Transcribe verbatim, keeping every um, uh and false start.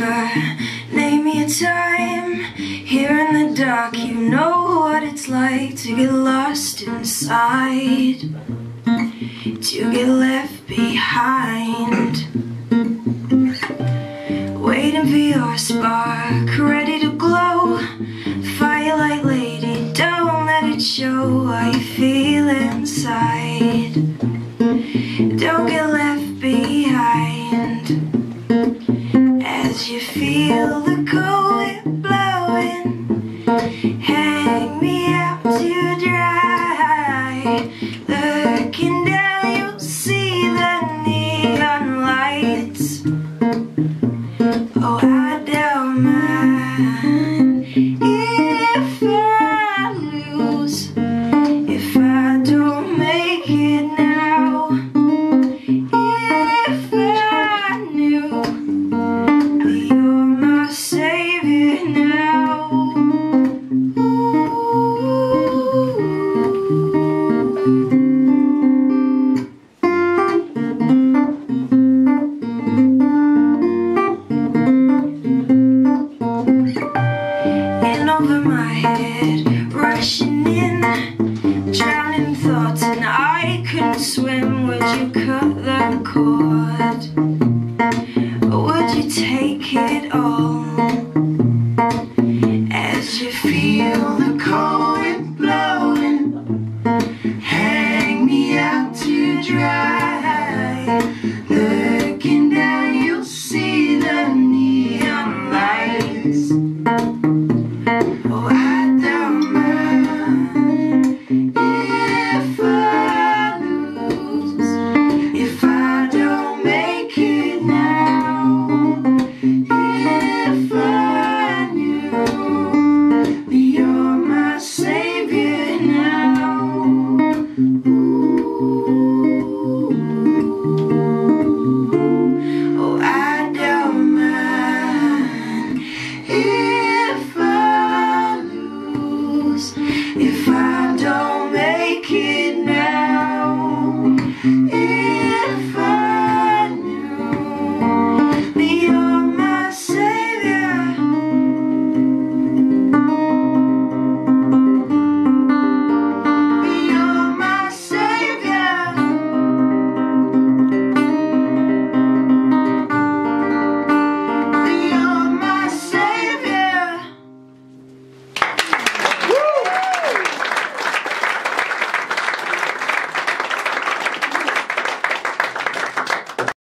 never name me a time. Here in the dark, you know what it's like to get lost inside, to get left behind. Waiting for your spark, ready to glow. Firelight lady, don't let it show what you feel inside. Don't get left behind. As you feel the cold wind blowing, hang me out to dry. Looking down, you'll see the neon lights. Oh, I don't mind if I lose, if I don't make it now. If I knew that you're my savior now. In over my head, rushing in, drowning thoughts, and I couldn't swim. Would you cut the cord?